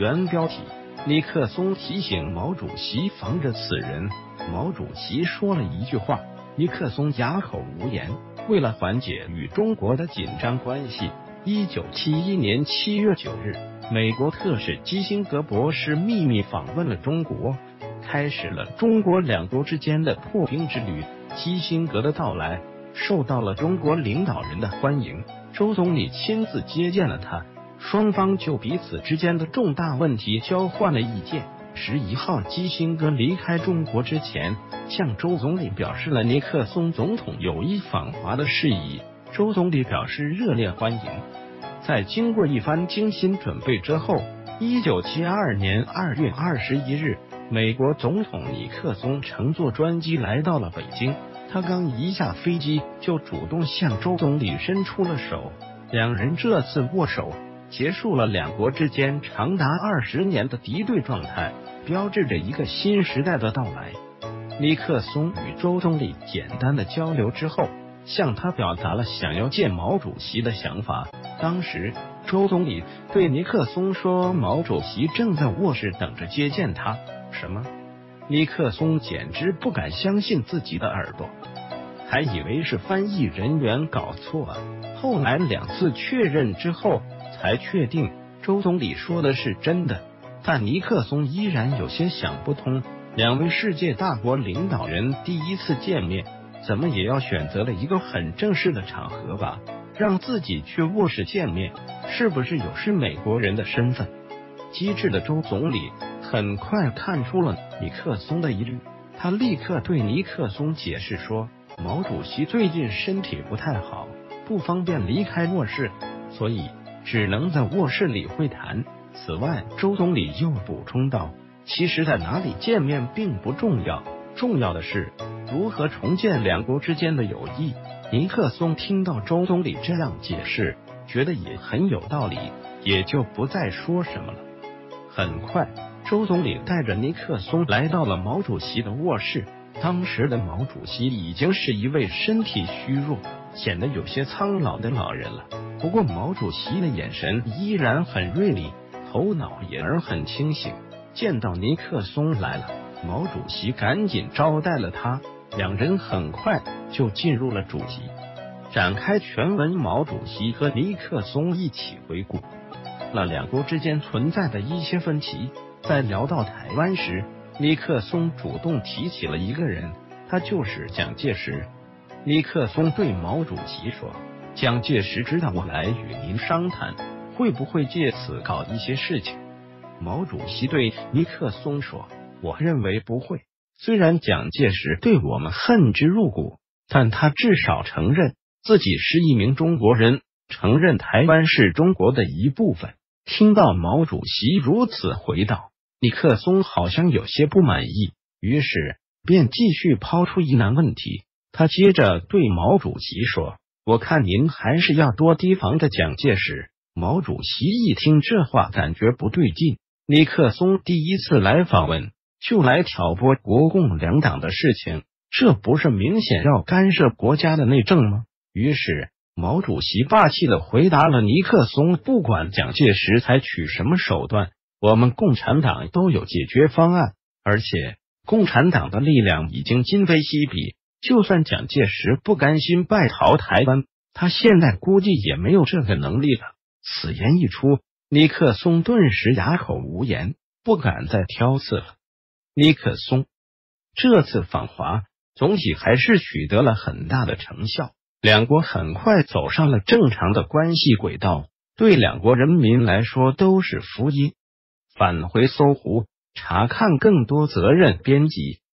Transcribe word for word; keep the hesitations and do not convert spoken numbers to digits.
原标题：尼克松提醒毛主席防着此人。毛主席说了一句话，尼克松哑口无言。为了缓解与中国的紧张关系，一九七一年七月九日，美国特使基辛格博士秘密访问了中国，开始了中国两国之间的破冰之旅。基辛格的到来受到了中国领导人的欢迎，周总理亲自接见了他，双方就彼此之间的重大问题交换了意见。十一号，基辛格离开中国之前，向周总理表示了尼克松总统有意访华的事宜，周总理表示热烈欢迎。在经过一番精心准备之后，一九七二年二月二十一日，美国总统尼克松乘坐专机来到了北京。他刚一下飞机，就主动向周总理伸出了手，两人这次握手结束了两国之间长达二十年的敌对状态，标志着一个新时代的到来。尼克松与周总理简单的交流之后，向他表达了想要见毛主席的想法。当时周总理对尼克松说，毛主席正在卧室等着接见他。什么？尼克松简直不敢相信自己的耳朵，还以为是翻译人员搞错了。后来两次确认之后，才确定周总理说的是真的。但尼克松依然有些想不通，两位世界大国领导人第一次见面，怎么也要选择了一个很正式的场合吧？让自己去卧室见面，是不是有失美国人的身份？机智的周总理很快看出了尼克松的疑虑，他立刻对尼克松解释说，毛主席最近身体不太好，不方便离开卧室，所以只能在卧室里会谈。此外，周总理又补充道，其实在哪里见面并不重要，重要的是如何重建两国之间的友谊。尼克松听到周总理这样解释，觉得也很有道理，也就不再说什么了。很快，周总理带着尼克松来到了毛主席的卧室。当时的毛主席已经是一位身体虚弱，显得有些苍老的老人了。不过毛主席的眼神依然很锐利，头脑也很清醒。见到尼克松来了，毛主席赶紧招待了他，两人很快就进入了主题，展开全文。毛主席和尼克松一起回顾了两国之间存在的一些分歧。在聊到台湾时，尼克松主动提起了一个人，他就是蒋介石。尼克松对毛主席说，蒋介石知道我来与您商谈，会不会借此搞一些事情？毛主席对尼克松说，我认为不会，虽然蒋介石对我们恨之入骨，但他至少承认自己是一名中国人，承认台湾是中国的一部分。听到毛主席如此回答，尼克松好像有些不满意，于是便继续抛出疑难问题。他接着对毛主席说，我看您还是要多提防着蒋介石。毛主席一听这话，感觉不对劲，尼克松第一次来访问，就来挑拨国共两党的事情，这不是明显要干涉国家的内政吗？于是毛主席霸气地回答了尼克松，不管蒋介石采取什么手段，我们共产党都有解决方案，而且共产党的力量已经今非昔比，就算蒋介石不甘心败逃台湾，他现在估计也没有这个能力了。此言一出，尼克松顿时哑口无言，不敢再挑刺了。尼克松这次访华总体还是取得了很大的成效，两国很快走上了正常的关系轨道，对两国人民来说都是福音。返回搜狐，查看更多责任编辑。